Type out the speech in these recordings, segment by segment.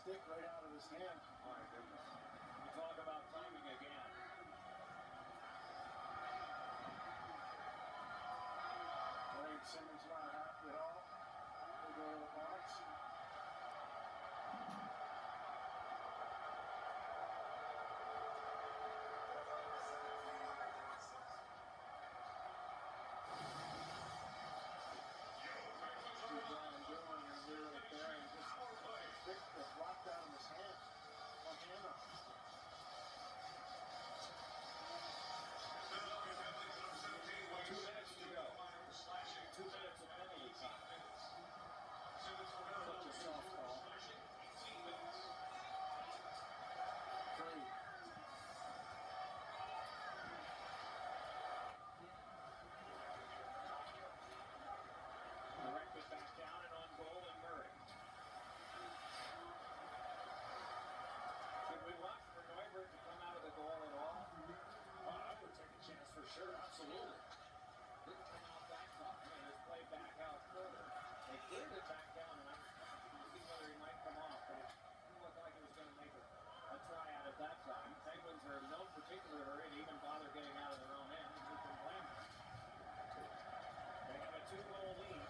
stick right out of his hand. My goodness. You talk about timing again. Simmons not happy at all. They go to the box. Brian doing and we're right there and just stick the blocked out of his hand. One hand up. 2 minutes to go. 2 minutes of penalty time. Such a softball. 3. Directed back down and on goal and Murray. Should we watch for Neubert to come out of the goal at all? I would take a chance for sure, absolutely. Didn't come out that top and just play back out further. They cleared it back down and I was trying to see whether he might come off, but it didn't look like he was going to make a try at it that time. Penguins are in no particular hurry to even bother getting out of their own end. Who can blame them? They have a 2-goal lead.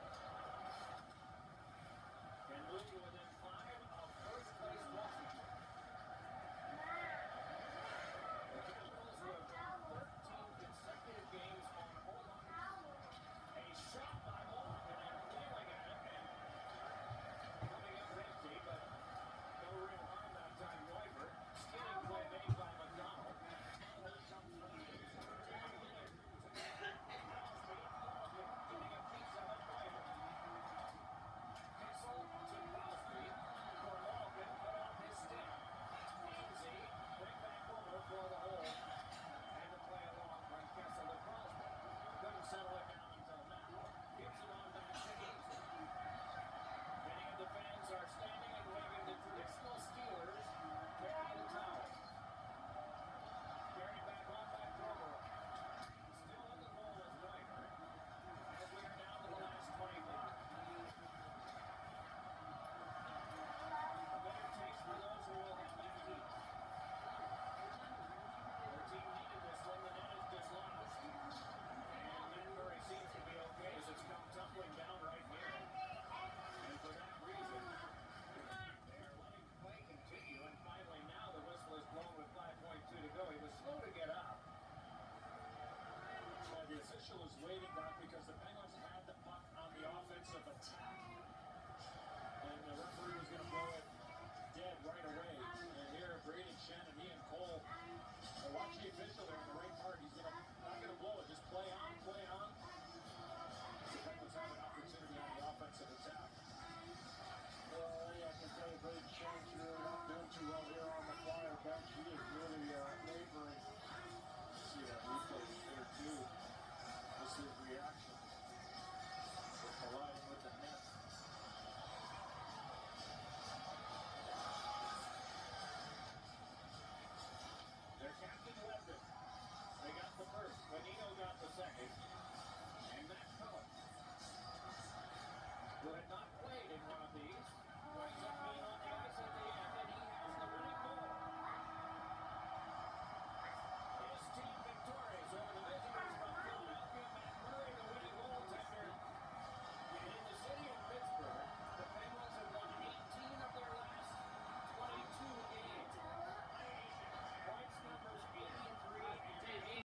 Can move to within 5 of first place Washington. The Capitals who have won 13 consecutive games on home ice. A shot by Malkin and flailing at it and coming up empty, but no real harm that time. Neubert, skinning play made by McDonald. Here comes the lead. Getting a piece of it, Neubert. Kessel to Crosby for Malkin, put off his stick. Easy, bring back over for the hole. And to play along from Kessel to Crosby. Couldn't settle it down until now. Gives it on back to Easy. Many of the fans are standing and waving the traditional Steelers carrying the towel. Carried back on by Kroger. Still in the goal is Neubert. As we are down to the last 25. A better taste for those who will head back east. Their team needed this one, the net is dislodged. And Murray seems to be okay as it's come tumbling down right here. And for that reason, they are letting play continue. And finally now the whistle is blown with 5.2 to go. He was slow to get up. The official is waiting back because the Penguins had the puck on the offensive attack. And the referee was going to blow it dead right away. And here, Brady Shannon, he and Cole are watching the official there on the right part. He's not going to blow it. Just play on, play on. The Penguins have an opportunity on the offensive attack. Well, I can tell you, Brady Shannon's really not doing too well here on the Flyer bench. He is really laboring. See that replay there too. This is his reaction. They're colliding with the net. Their captain left it. They got the first. Benito got the second.